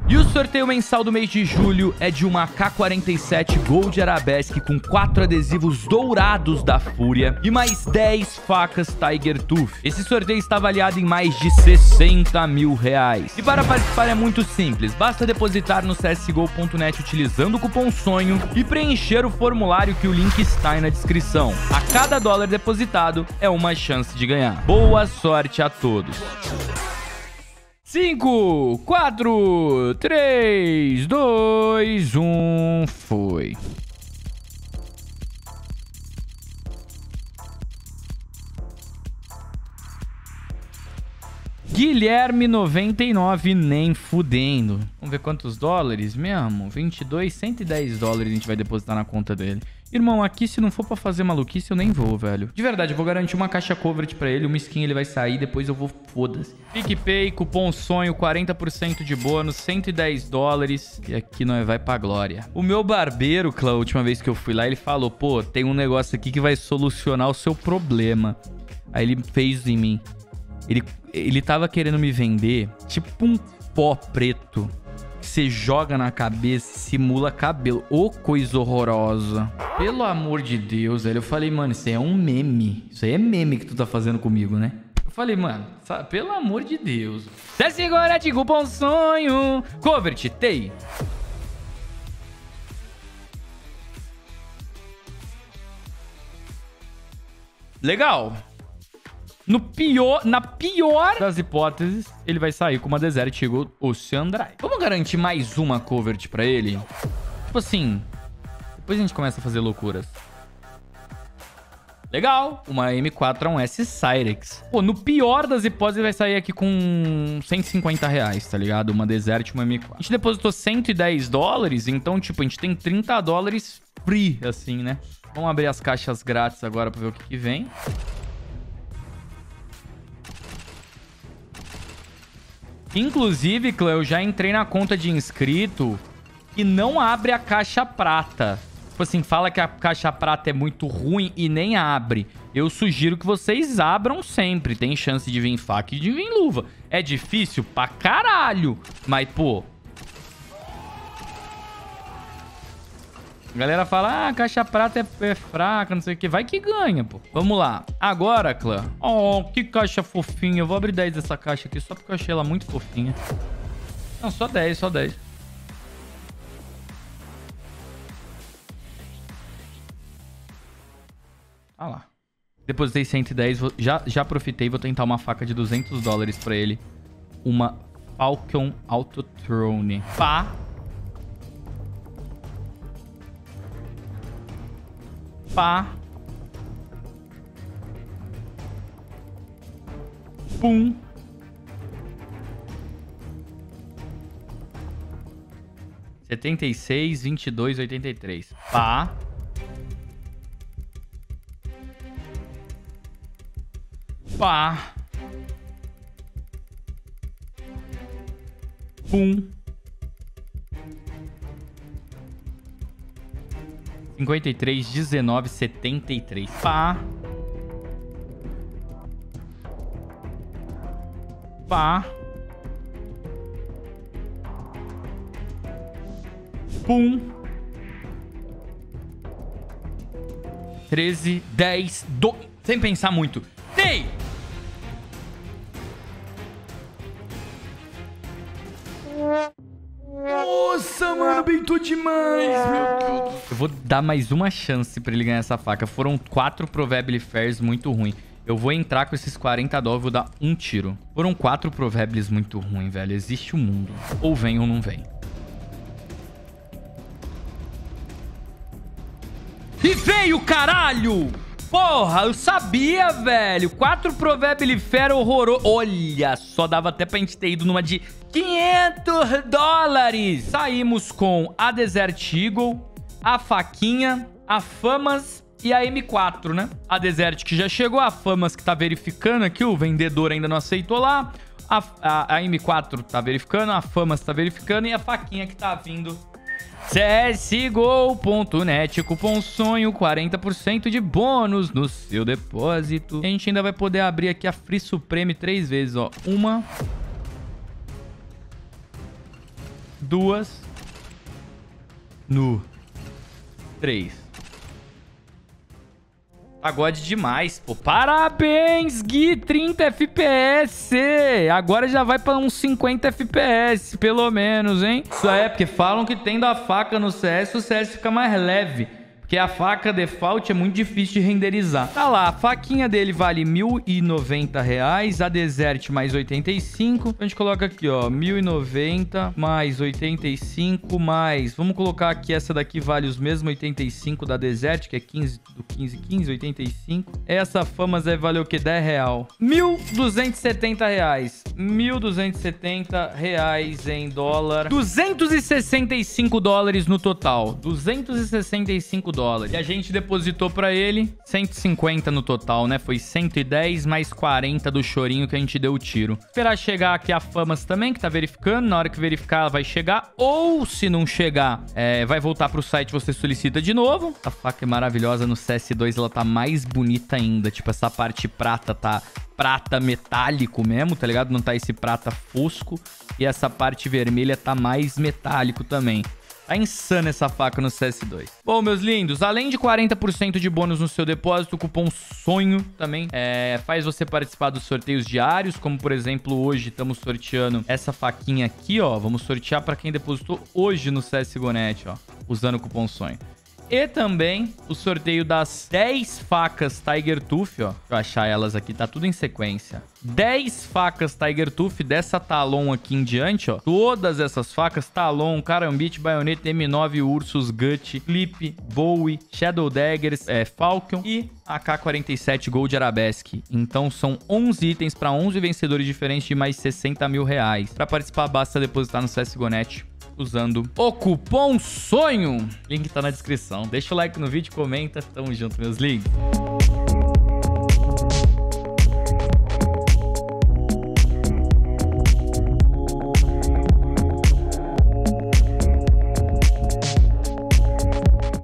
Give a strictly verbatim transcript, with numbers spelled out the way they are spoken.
E o sorteio mensal do mês de julho é de uma A K quarenta e sete Gold Arabesque com quatro adesivos dourados da Fúria e mais dez facas Tiger Tooth. Esse sorteio está avaliado em mais de sessenta mil reais. E para participar é muito simples, basta depositar no c s g o ponto net utilizando o cupom SONHO e preencher o formulário que o link está aí na descrição. A cada dólar depositado é uma chance de ganhar. Boa sorte a todos! cinco, quatro, três, dois, um, foi. Guilherme noventa e nove, nem fudendo. Vamos ver quantos dólares mesmo? vinte e dois, cento e dez dólares a gente vai depositar na conta dele. Irmão, aqui se não for pra fazer maluquice, eu nem vou, velho. De verdade, eu vou garantir uma caixa coverage pra ele, uma skin ele vai sair, depois eu vou, foda-se. PicPay, cupom SONHO, quarenta por cento de bônus, cento e dez dólares. E aqui nós vai pra glória. O meu barbeiro, Clã, a última vez que eu fui lá, ele falou, pô, tem um negócio aqui que vai solucionar o seu problema. Aí ele fez em mim. Ele, ele tava querendo me vender, tipo um pó preto. Você joga na cabeça e simula cabelo. Ô, coisa horrorosa. Pelo amor de Deus, velho. Eu falei, mano, isso aí é um meme. Isso aí é meme que tu tá fazendo comigo, né? Eu falei, mano, sabe, pelo amor de Deus. C S G O é de cupom SONHO. Covert, T E I. Legal. No pior, na pior das hipóteses, ele vai sair com uma Desert Eagle Ocean Drive. Vamos garantir mais uma Covert pra ele? Tipo assim, depois a gente começa a fazer loucuras. Legal, uma M quatro A um S Cyrex. Pô, no pior das hipóteses, ele vai sair aqui com cento e cinquenta reais, tá ligado? Uma Desert e uma M quatro. A gente depositou cento e dez dólares, então, tipo, a gente tem trinta dólares free, assim, né? Vamos abrir as caixas grátis agora pra ver o que, que vem. Inclusive, Clã, eu já entrei na conta de inscrito e não abre a caixa prata. Tipo assim, fala que a caixa prata é muito ruim e nem abre. Eu sugiro que vocês abram sempre. Tem chance de vir faca e de vir luva. É difícil pra caralho. Mas, pô... A galera fala, ah, a caixa prata é, é fraca, não sei o que. Vai que ganha, pô. Vamos lá. Agora, Clã. Oh, que caixa fofinha. Eu vou abrir dez dessa caixa aqui só porque eu achei ela muito fofinha. Não, só dez, só dez. Ah lá. Depositei cento e dez. Vou, já, já profitei. Vou tentar uma faca de duzentos dólares pra ele. Uma Falcon Autotrone. Pá. Pá. Pum. setenta e seis, vinte e dois, oitenta e três. Pá. Pá. Pum. cinquenta e três, dezenove, setenta e três. Pá. Pá. Pum. treze, dez, doze. Sem pensar muito. Tem! Nossa, mano, beitou demais, meu Deus. Eu vou dar mais uma chance pra ele ganhar essa faca. Foram quatro Probably Fairs muito ruins. Eu vou entrar com esses quarenta dólares e vou dar um tiro. Foram quatro Probablys muito ruins, velho. Existe o mundo. Ou vem ou não vem. E veio, caralho! Porra, eu sabia, velho. Quatro Probably Fair horroroso. Olha, só dava até pra gente ter ido numa de quinhentos dólares. Saímos com a Desert Eagle, a faquinha, a Famas e a M quatro, né? A Desert que já chegou, a Famas que tá verificando aqui, o vendedor ainda não aceitou lá. A, a, a M quatro tá verificando, a Famas tá verificando e a faquinha que tá vindo. C S G O ponto net, cupom SONHO, quarenta por cento de bônus no seu depósito. E a gente ainda vai poder abrir aqui a Free Supreme três vezes, ó. Uma... duas. Nu. Três. Pagode demais, pô. Parabéns, Gui! trinta F P S! Agora já vai pra uns cinquenta F P S, pelo menos, hein? Isso é, porque falam que tendo a faca no C S, o C S fica mais leve. Porque a faca default é muito difícil de renderizar. Tá lá, a faquinha dele vale mil e noventa reais. A Desert mais oitenta e cinco. A gente coloca aqui, ó, mil e noventa mais oitenta e cinco mais... Vamos colocar aqui, essa daqui vale os mesmos oitenta e cinco da Desert, que é quinze do quinze, quinze, oitenta e cinco. Essa Famas deve valer o quê? dez real. mil duzentos e setenta reais. mil duzentos e setenta reais em dólar. duzentos e sessenta e cinco dólares no total. duzentos e sessenta e cinco dólares. E a gente depositou pra ele cento e cinquenta no total, né? Foi cento e dez mais quarenta do chorinho que a gente deu o tiro. Esperar chegar aqui a Famas também, que tá verificando. Na hora que verificar, ela vai chegar. Ou, se não chegar, é, vai voltar pro site, você solicita de novo. A faca é maravilhosa. No C S dois ela tá mais bonita ainda. Tipo, essa parte prata tá... prata metálico mesmo, tá ligado? Não tá esse prata fosco. E essa parte vermelha tá mais metálico também. Tá insana essa faca no C S dois. Bom, meus lindos, além de quarenta por cento de bônus no seu depósito, o cupom SONHO também é, faz você participar dos sorteios diários, como, por exemplo, hoje estamos sorteando essa faquinha aqui, ó. Vamos sortear para quem depositou hoje no C S G O Net, ó, usando o cupom SONHO. E também o sorteio das dez facas Tiger Tooth, ó. Deixa eu achar elas aqui, tá tudo em sequência. dez facas Tiger Tooth dessa Talon aqui em diante, ó. Todas essas facas, Talon, Karambit, Baioneta, M nove, Ursus, Gut, Clip, Bowie, Shadow Daggers, é, Falcon e A K quarenta e sete Gold Arabesque. Então são onze itens para onze vencedores diferentes de mais sessenta mil reais. Para participar, basta depositar no C S G O Net usando o cupom SONHO. Link tá na descrição. Deixa o like no vídeo, comenta. Tamo junto, meus links.